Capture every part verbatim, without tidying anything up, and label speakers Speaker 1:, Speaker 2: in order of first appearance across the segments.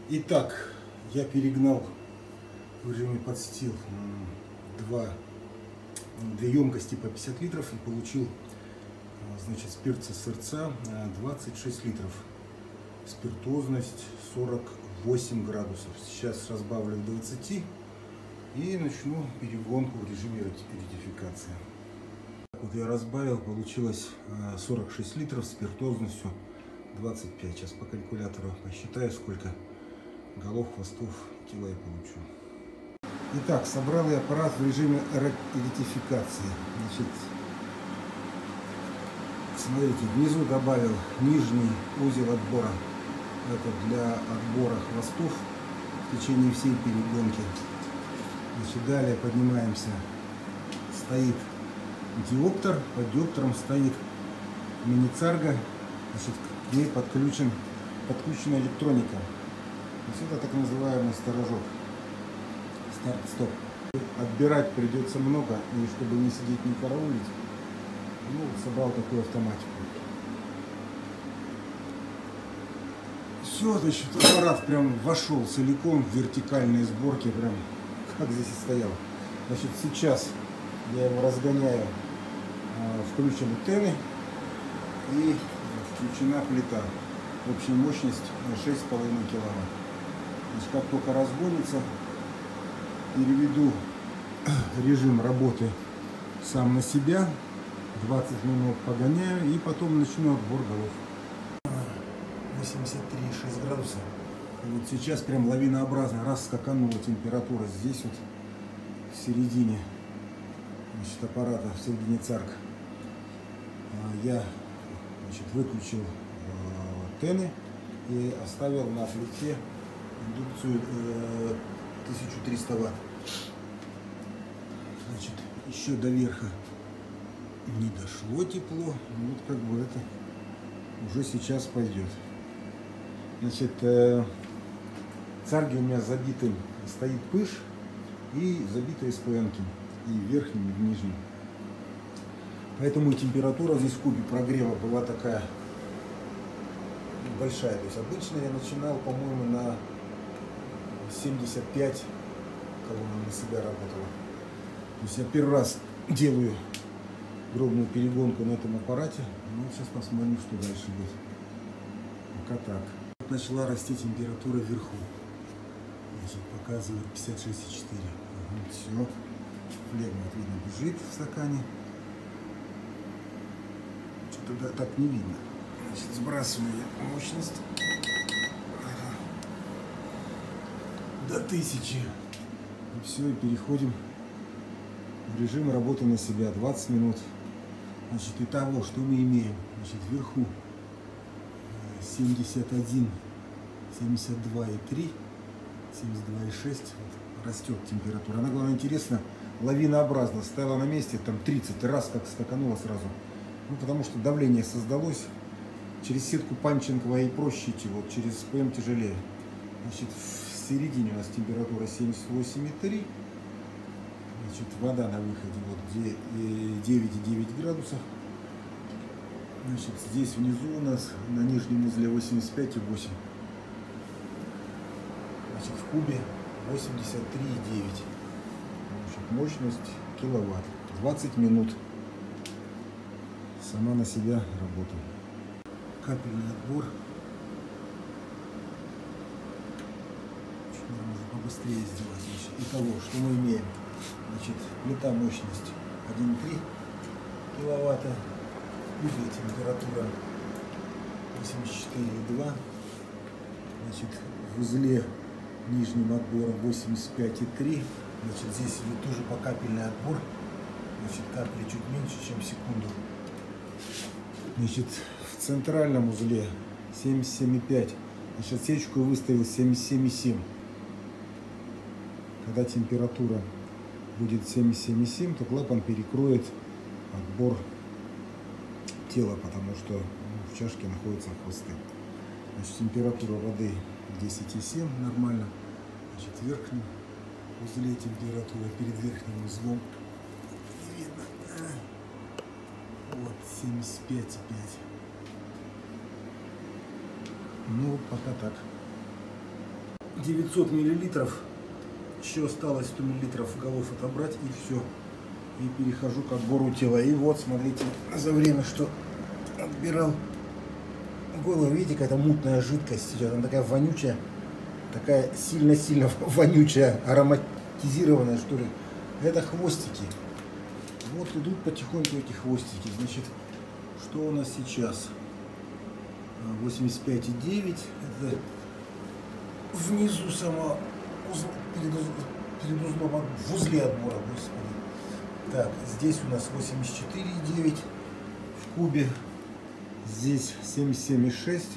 Speaker 1: Итак, я перегнал в режиме подстил два, две емкости по пятьдесят литров и получил, значит, спирт СССР двадцать шесть литров. Спиртозность сорок восемь градусов. Сейчас разбавлю к двадцати и начну перегонку в режиме ретификации. Вот я разбавил, получилось сорок шесть литров спиртозностью двадцать пять. Сейчас по калькулятору посчитаю, сколько голов, хвостов, кило я получу. Итак, собрал я аппарат в режиме ретификации. Значит, смотрите, внизу добавил нижний узел отбора. Это для отбора хвостов в течение всей перегонки. Значит, далее поднимаемся. Стоит диоптер, под диоптером стоит мини-царга. Значит, к ней подключен, подключена электроника. То есть это так называемый сторожок. Старт-стоп. Отбирать придется много, и чтобы не сидеть, не караулить, ну, собрал такую автоматику. Все, значит, аппарат прям вошел целиком в вертикальные сборки, прям как здесь и стоял. Значит, сейчас я его разгоняю, включены тены и включена плита. Общая мощность шесть с половиной киловатт. Значит, как только разгонится, переведу режим работы сам на себя, двадцать минут погоняю и потом начну отбор голов. восемьдесят три и шесть градусов. И вот сейчас прям лавинообразно раз скаканула температура здесь вот в середине, значит, аппарата, в середине царк. Я, значит, выключил тены и оставил на плите индукцию э, тысяча триста ватт. Значит, еще до верха не дошло тепло, вот как бы это уже сейчас пойдет. Значит, э, царги у меня забиты, стоит пыш и забиты СПНки, и верхним, и нижним. Поэтому температура здесь в кубе прогрева была такая большая. То есть обычно я начинал, по-моему, на семьдесят пять, когда она на себя работала. То есть я первый раз делаю дробную перегонку на этом аппарате. Ну, сейчас посмотрим, что дальше будет. Пока так. Начала расти температура вверху. Значит, показывает пятьдесят шесть и четыре. Угу, все. Флегма, видно, бежит в стакане. Что-то так не видно. Значит, сбрасываю я мощность до тысячи. И все, и переходим в режим работы на себя. двадцать минут. Значит, итого, что мы имеем? Значит, вверху семьдесят один, семьдесят два и три, семьдесят два и шесть. Вот, растет температура. Она, главное, интересно, лавинообразно стояла на месте, там тридцать раз как скаканула сразу. Ну, потому что давление создалось. Через сетку Панченкова и проще идти, вот через СПМ тяжелее. Значит, в середине у нас температура семьдесят восемь и три. Значит, вода на выходе вот девять и девять градусов. Значит, здесь внизу у нас на нижнем узле восемьдесят пять и восемь. Значит, в кубе восемьдесят три и девять. Значит, мощность киловатт. двадцать минут. Сама на себя работаю. Капельный отбор. Чуть можно побыстрее сделать. Значит, итого, что мы имеем? Значит, плита мощность один и три киловатта. Узел температура восемьдесят четыре и два. Значит, в узле нижним отбором восемьдесят пять и три. Значит, здесь идет тоже покапельный отбор. Значит, капли чуть меньше, чем секунду. Значит, в центральном узле семьдесят семь и пять. Значит, отсечку выставил семьдесят семь и семь. Когда температура будет семьдесят семь и семь, то клапан перекроет отбор тела, потому что, ну, в чашке находятся хвосты. Значит, температура воды десять и семь, нормально. Значит, в верхнем узле температура перед верхним узлом не видно. Вот, семьдесят пять и пять. Ну, пока так. девятьсот миллилитров. Еще осталось сто миллилитров голов отобрать, и все. И перехожу к отбору тела. И вот, смотрите, за время, что отбирал голову, видите, какая-то мутная жидкость идет. Она такая вонючая, такая сильно-сильно вонючая, ароматизированная, что ли. Это хвостики. Вот идут потихоньку эти хвостики. Значит, что у нас сейчас? восемьдесят пять и девять. Это внизу самого узла, перед, перед узлом, в узле отбора, господи. Так, здесь у нас восемьдесят четыре и девять в кубе. Здесь семьдесят семь и шесть.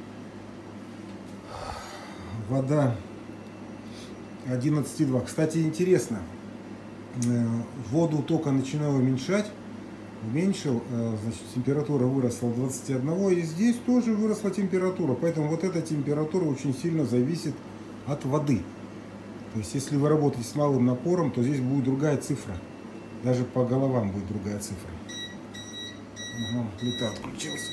Speaker 1: Вода одиннадцать и два. Кстати, интересно. Воду только начинаю уменьшать. Уменьшил, значит, температура выросла до двадцати одного, и здесь тоже выросла температура. Поэтому вот эта температура очень сильно зависит от воды. То есть, если вы работаете с малым напором, то здесь будет другая цифра. Даже по головам будет другая цифра. Ага, плита отключилась.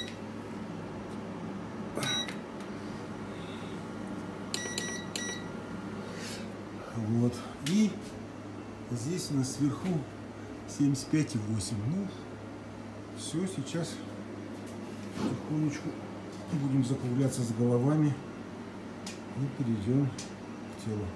Speaker 1: Вот. И здесь у нас сверху семьдесят пять и восемь. Ну, все, сейчас потихонечку будем закругляться с головами и перейдем к телу.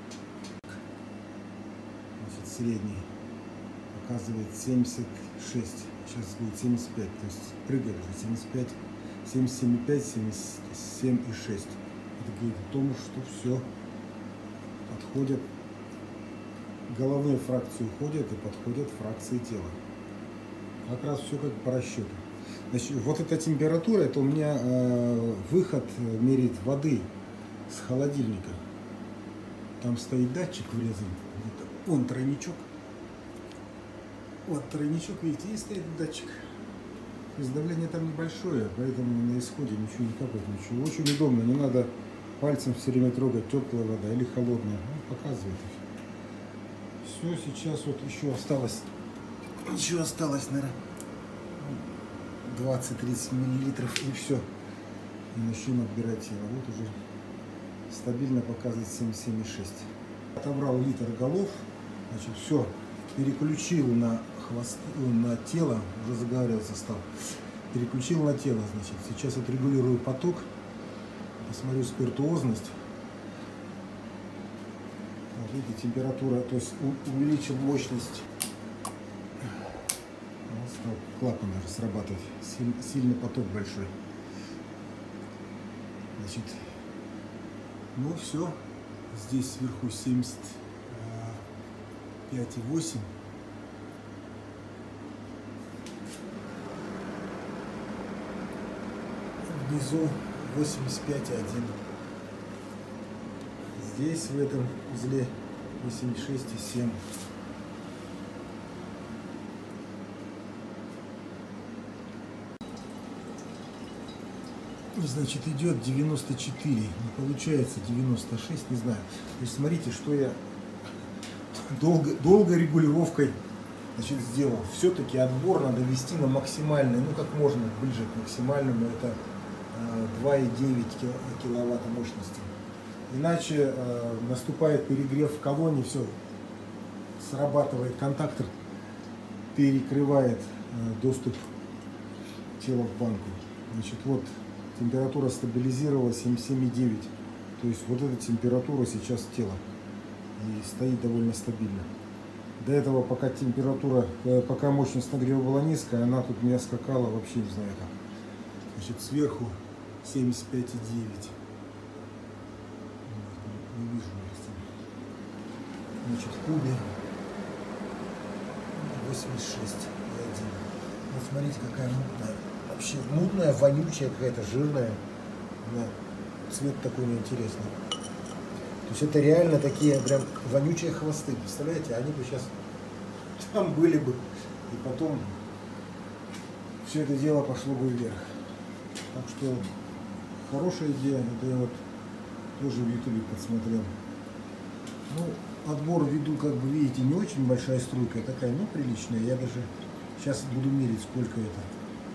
Speaker 1: Значит, средний показывает семьдесят шесть, сейчас будет семьдесят пять, то есть прыгает уже семьдесят пять, семьдесят семь и пять, семьдесят семь и шесть. Это говорит о том, что все подходят, головные фракции уходят и подходят фракции тела. Как раз все как по расчету. Значит, вот эта температура, это у меня э, выход меряет воды с холодильника. Там стоит датчик врезан. Вон тройничок. Вот тройничок, видите, и стоит датчик. То есть давление там небольшое, поэтому на исходе ничего не капает, ничего. Очень удобно, не надо пальцем все время трогать, теплая вода или холодная. Он показывает. Все, сейчас вот еще осталось, еще осталось, наверное, двадцать-тридцать миллилитров, и все. И начнем отбирать тело. Вот уже стабильно показывает семьдесят семь и шесть. Отобрал литр голов, значит, все, переключил на хвост, на тело, уже заговариваться стал. Переключил на тело, значит, сейчас отрегулирую поток, посмотрю спиртуозность. Вот видите, температура, то есть увеличил мощность. Стал клапан даже срабатывать, Силь, сильный поток большой. Значит, ну все, здесь сверху семьдесят пять и восемь. Внизу восемьдесят пять и один. Здесь в этом узле восемьдесят шесть и семь. Значит, идет девяносто четыре, не получается девяносто шесть, не знаю. То есть смотрите, что я долго, долго регулировкой, значит, сделал. Все-таки отбор надо вести на максимальный, ну как можно ближе к максимальному, это два и девять киловатта мощности. Иначе э, наступает перегрев в колонии, все, срабатывает контактор, перекрывает э, доступ тела в банку. Значит, вот температура стабилизировалась семьдесят семь и девять. То есть вот эта температура сейчас тела. И стоит довольно стабильно. До этого, пока температура, э, пока мощность нагрева была низкая, она тут не скакала вообще не знаю как. Значит, сверху семьдесят пять и девять. Не вижу, значит, в кубе восемьдесят шесть и один. Вот смотрите, какая мутная. Вообще мутная, вонючая, какая-то жирная. Да. Цвет такой неинтересный. То есть это реально такие прям вонючие хвосты. Представляете, они бы сейчас там были бы. И потом все это дело пошло бы вверх. Так что хорошая идея. Это я вот тоже в ютубе подсмотрел. Ну, отбор веду, как бы видите, не очень большая струйка, такая, ну, приличная. Я даже сейчас буду мерить, сколько это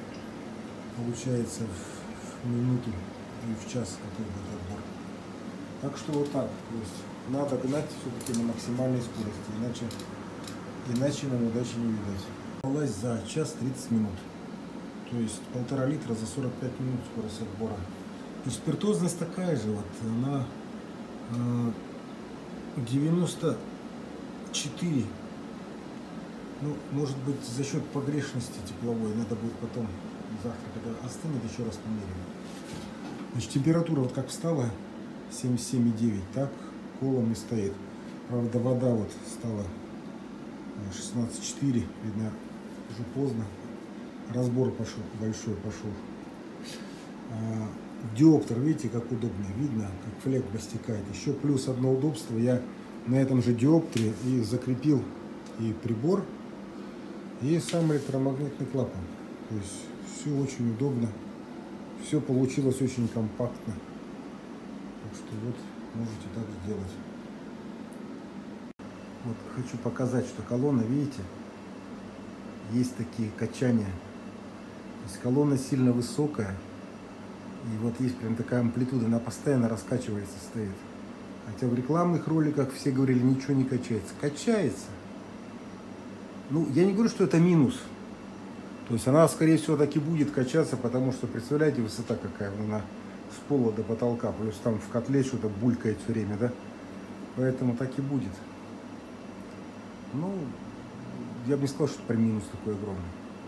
Speaker 1: получается в, в минуту и в час, какой будет отбор. Так что вот так. То есть надо гнать все-таки на максимальной скорости, иначе, иначе нам удачи не видать. Полазь за час тридцать минут. То есть полтора литра за сорок пять минут скорость отбора. И спиртозность такая же, вот она э, девяносто четыре. Ну, может быть, за счет погрешности тепловой, надо будет потом, завтра, когда остынет, еще раз померяем. Значит, температура вот как встала, семьдесят семь и девять, так колом и стоит. Правда, вода вот стала шестнадцать и четыре, видно, уже поздно. Разбор пошел, большой пошел. А, диоптер, видите, как удобно, видно, как флегма стекает. Еще плюс одно удобство, я на этом же диоптере и закрепил и прибор, и сам электромагнитный клапан. То есть все очень удобно, все получилось очень компактно. Так что вот можете так сделать. Вот хочу показать, что колонна, видите, есть такие качания. То есть колонна сильно высокая, и вот есть прям такая амплитуда, она постоянно раскачивается, стоит. Хотя в рекламных роликах все говорили, ничего не качается. Качается. Ну, я не говорю, что это минус. То есть она, скорее всего, так и будет качаться, потому что, представляете, высота какая, она с пола до потолка, плюс там в котле что-то булькает все время, да? Поэтому так и будет. Ну, я бы не сказал, что это прям минус такой огромный.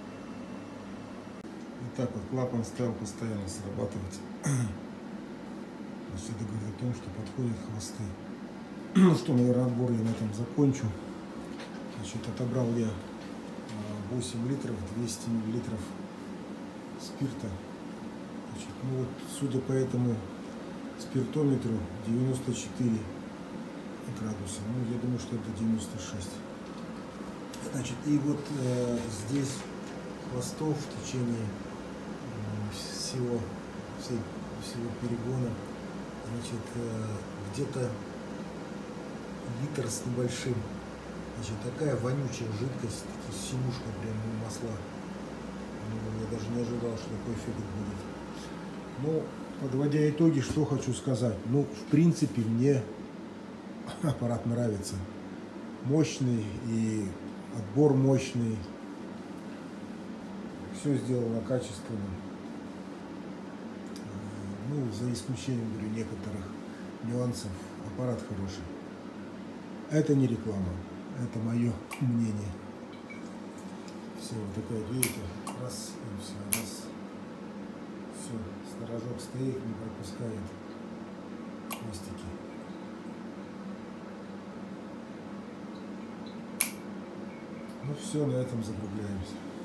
Speaker 1: Итак, вот клапан стал постоянно срабатывать. Значит, это говорит о том, что подходят хвосты. Ну что, наверное, отбор я на этом закончу. Значит, отобрал я восемь литров, двести миллилитров спирта. Значит, ну вот, судя по этому спиртометру, девяносто четыре градуса. Ну, я думаю, что это девяносто шесть. Значит, и вот э, здесь хвостов в течение э, всего, всей, всего перегона, значит, э, где-то литр с небольшим. Значит, такая вонючая жидкость, синюшка прям масла. Ну, я даже не ожидал, что такой эффект будет. Но, подводя итоги, что хочу сказать. Ну, в принципе, мне аппарат нравится. Мощный и отбор мощный. Все сделано качественно. Ну, за исключением, говорю, некоторых нюансов, аппарат хороший. Это не реклама. Это мое мнение. Все, вот такая, видите, раз, и все, раз. Все, сторожок стоит, не пропускает хвостики. Ну все, на этом закругляемся.